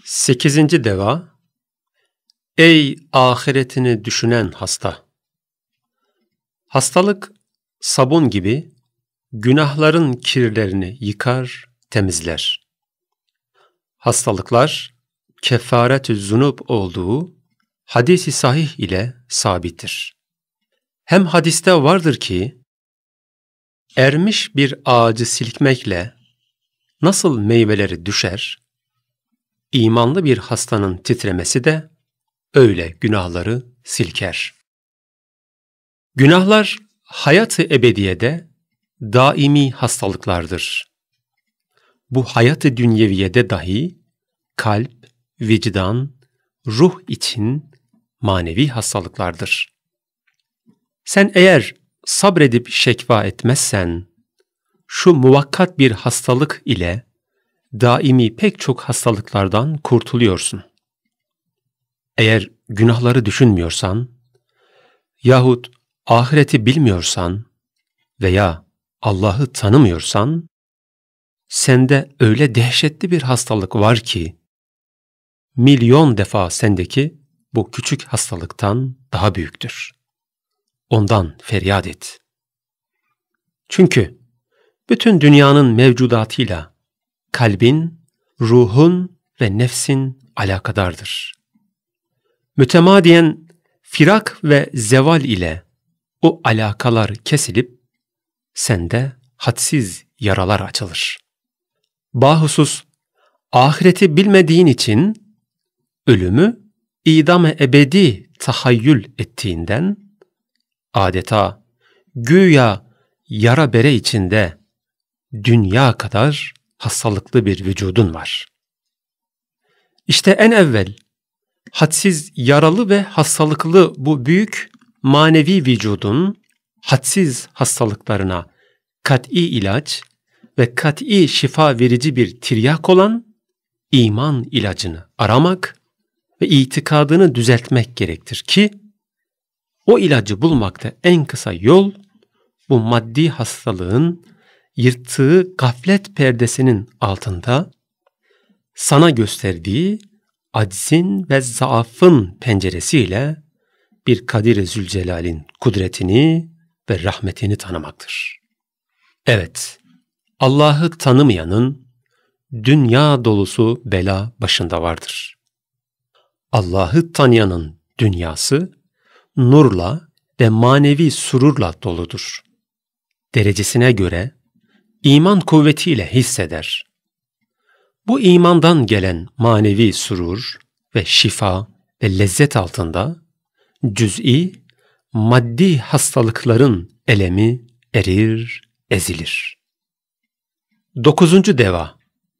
8. deva. Ey ahiretini düşünen hasta! Hastalık sabun gibi günahların kirlerini yıkar, temizler. Hastalıklar kefaret-ü zunub olduğu hadis-i sahih ile sabittir. Hem hadiste vardır ki, ermiş bir ağacı silkmekle nasıl meyveleri düşer, imanlı bir hastanın titremesi de öyle günahları silker. Günahlar hayat-ı ebediyede daimi hastalıklardır. Bu hayat-ı dünyeviyede dahi kalp, vicdan, ruh için manevi hastalıklardır. Sen eğer sabredip şekva etmezsen, şu muvakkat bir hastalık ile daimi pek çok hastalıklardan kurtuluyorsun. Eğer günahları düşünmüyorsan yahut ahireti bilmiyorsan veya Allah'ı tanımıyorsan, sende öyle dehşetli bir hastalık var ki, milyon defa sendeki bu küçük hastalıktan daha büyüktür. Ondan feryat et. Çünkü bütün dünyanın mevcudatıyla kalbin, ruhun ve nefsin alakadardır. Mütemadiyen firak ve zeval ile o alakalar kesilip sende hadsiz yaralar açılır. Bahusus ahireti bilmediğin için ölümü idam-ı ebedi tahayyül ettiğinden adeta güya yara bere içinde dünya kadar hastalıklı bir vücudun var. İşte en evvel hadsiz yaralı ve hastalıklı bu büyük manevi vücudun hadsiz hastalıklarına kat'i ilaç ve kat'i şifa verici bir tiryak olan iman ilacını aramak ve itikadını düzeltmek gerektir ki, o ilacı bulmakta en kısa yol bu maddi hastalığın yırttığı gaflet perdesinin altında sana gösterdiği aczin ve zaafın penceresiyle bir Kadir-i Zülcelal'in kudretini ve rahmetini tanımaktır. Evet, Allah'ı tanımayanın dünya dolusu bela başında vardır. Allah'ı tanıyanın dünyası nurla ve manevi sururla doludur. Derecesine göre iman kuvvetiyle hisseder. Bu imandan gelen manevi surur ve şifa ve lezzet altında cüz'i, maddi hastalıkların elemi erir, ezilir. 9. deva.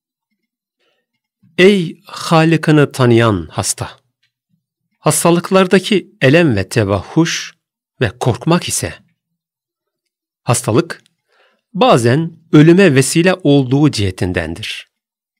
Ey Halık'ını tanıyan hasta! Hastalıklardaki elem ve tevahhuş ve korkmak ise, hastalık bazen ölüme vesile olduğu cihetindendir.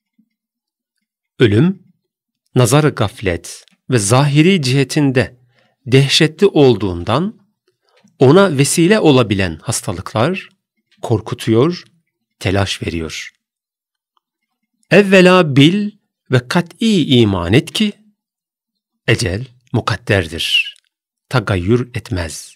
Ölüm, nazar-ı gaflet ve zahiri cihetinde dehşetli olduğundan ona vesile olabilen hastalıklar korkutuyor, telaş veriyor. Evvela bil ve kat'i iman et ki, ecel mukadderdir, tagayyür etmez.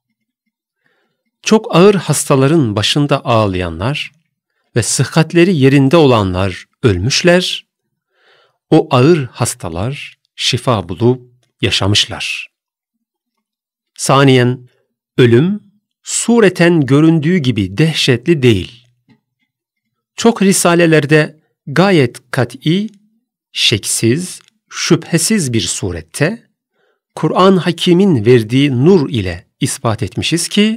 Çok ağır hastaların başında ağlayanlar ve sıhhatleri yerinde olanlar ölmüşler, o ağır hastalar şifa bulup yaşamışlar. Saniyen, ölüm sureten göründüğü gibi dehşetli değil. Çok risalelerde gayet kat'i, şeksiz, şüphesiz bir surette Kur'an-ı Hakîm'in verdiği nur ile ispat etmişiz ki,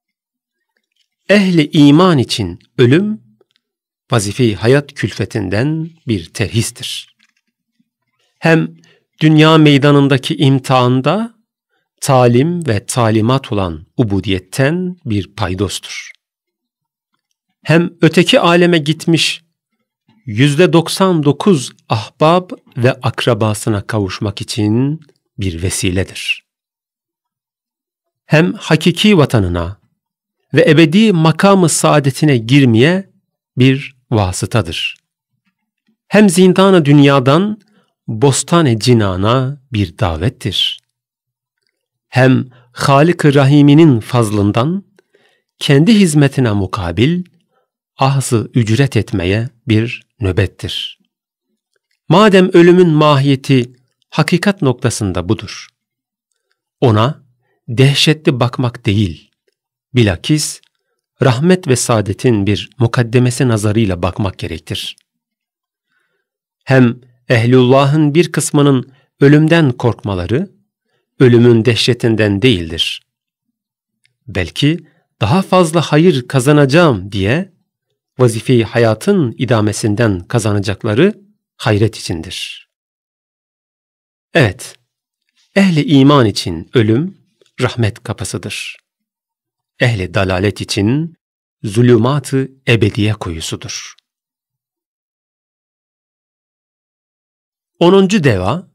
ehli iman için ölüm, vazife-i hayat külfetinden bir terhistir. Hem dünya meydanındaki imtihanda talim ve talimat olan ubudiyetten bir paydostur. Hem öteki aleme gitmiş %99 ahbab ve akrabasına kavuşmak için bir vesiledir. Hem hakiki vatanına ve ebedi makamı saadetine girmeye bir vasıtadır. Hem zindan-ı dünyadan bostan-ı cinana bir davettir. Hem Halik-i Rahim'inin fazlından kendi hizmetine mukabil ahz-ı ücret etmeye bir nöbettir. Madem ölümün mahiyeti hakikat noktasında budur, ona dehşetli bakmak değil, bilakis rahmet ve saadetin bir mukaddemesi nazarıyla bakmak gerektir. Hem ehlullahın bir kısmının ölümden korkmaları, ölümün dehşetinden değildir. Belki daha fazla hayır kazanacağım diye vazife-i hayatın idamesinden kazanacakları hayret içindir. Evet, ehli iman için ölüm rahmet kapısıdır. Ehli dalalet için zulümat-ı ebediye kuyusudur. 10. deva.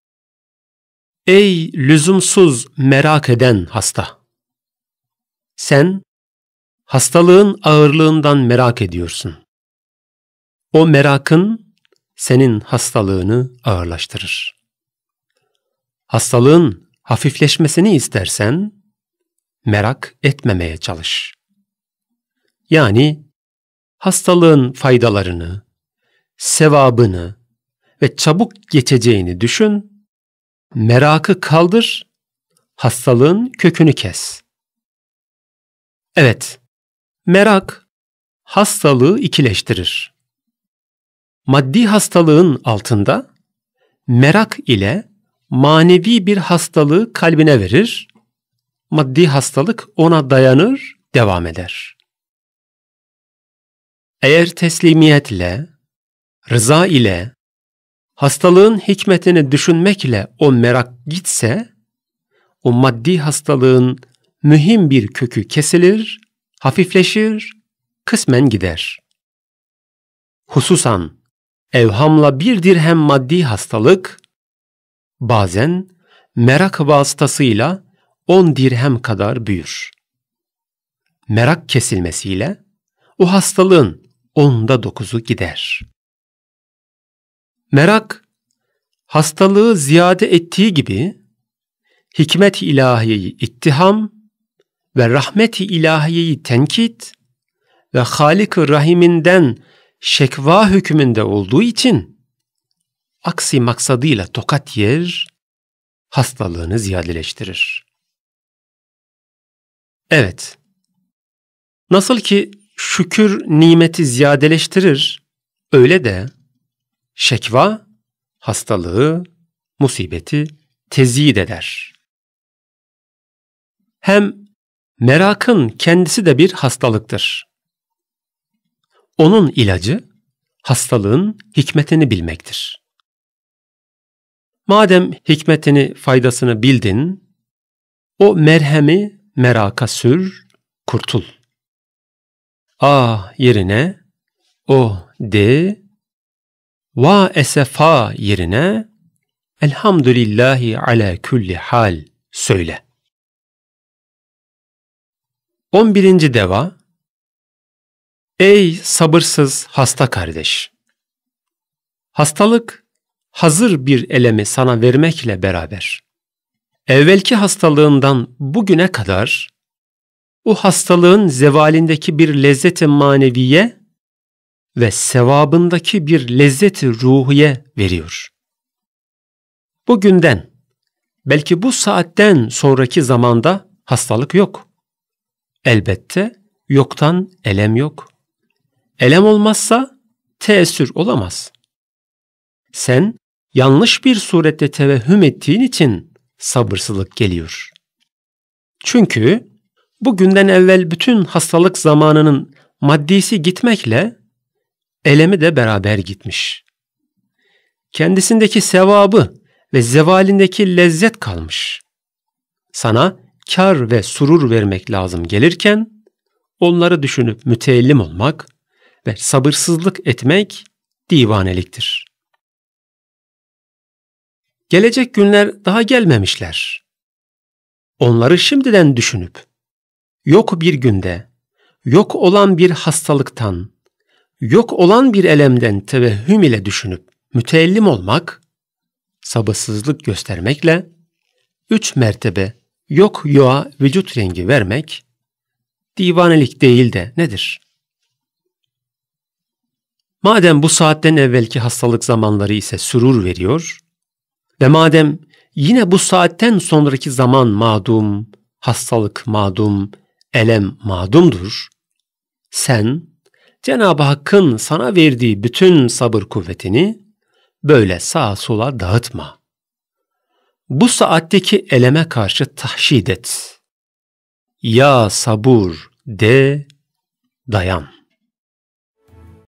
Ey lüzumsuz merak eden hasta! Sen hastalığın ağırlığından merak ediyorsun. O merakın senin hastalığını ağırlaştırır. Hastalığın hafifleşmesini istersen merak etmemeye çalış. Yani hastalığın faydalarını, sevabını ve çabuk geçeceğini düşün, merakı kaldır, hastalığın kökünü kes. Evet, merak hastalığı ikileştirir. Maddi hastalığın altında merak ile manevi bir hastalığı kalbine verir, maddi hastalık ona dayanır, devam eder. Eğer teslimiyetle, rıza ile, hastalığın hikmetini düşünmekle o merak gitse, o maddi hastalığın mühim bir kökü kesilir, hafifleşir, kısmen gider. Hususan evhamla 1 dirhem maddi hastalık, bazen merak vasıtasıyla 10 dirhem kadar büyür. Merak kesilmesiyle o hastalığın 10'da 9'u gider. Merak, hastalığı ziyade ettiği gibi, hikmet-i ilahiyeyi ittiham ve rahmet-i ilahiyeyi tenkit ve Halik-i Rahim'inden şekva hükmünde olduğu için, aksi maksadıyla tokat yer, hastalığını ziyadeleştirir. Evet, nasıl ki şükür nimeti ziyadeleştirir, öyle de şekva, hastalığı, musibeti teziyid eder. Hem merakın kendisi de bir hastalıktır. Onun ilacı, hastalığın hikmetini bilmektir. Madem hikmetini, faydasını bildin, o merhemi meraka sür, kurtul. Ah yerine, o de, va esefa yerine, elhamdülillahi ala kulli hal söyle. 11. deva. Ey sabırsız hasta kardeş! Hastalık hazır bir elemi sana vermekle beraber, evvelki hastalığından bugüne kadar o hastalığın zevalindeki bir lezzet-i maneviye ve sevabındaki bir lezzet-i ruhiye veriyor. Bugünden, belki bu saatten sonraki zamanda hastalık yok. Elbette yoktan elem yok. Elem olmazsa teessür olamaz. Sen yanlış bir surette tevehhüm ettiğin için sabırsızlık geliyor. Çünkü bugünden evvel bütün hastalık zamanının maddisi gitmekle elemi de beraber gitmiş. Kendisindeki sevabı ve zevalindeki lezzet kalmış. Sana kar ve surur vermek lazım gelirken onları düşünüp müteellim olmak ve sabırsızlık etmek divaneliktir. Gelecek günler daha gelmemişler. Onları şimdiden düşünüp, yok bir günde, yok olan bir hastalıktan, yok olan bir elemden tevehhüm ile düşünüp müteellim olmak sabırsızlık göstermekle 3 mertebe yok yoğa vücut rengi vermek divanelik değil de nedir? Madem bu saatten evvelki hastalık zamanları ise sürur veriyor ve madem yine bu saatten sonraki zaman madum, hastalık madum, elem madumdur, sen Cenab-ı Hakk'ın sana verdiği bütün sabır kuvvetini böyle sağa sola dağıtma. Bu saatteki eleme karşı tahşid et. Ya sabur de, dayan.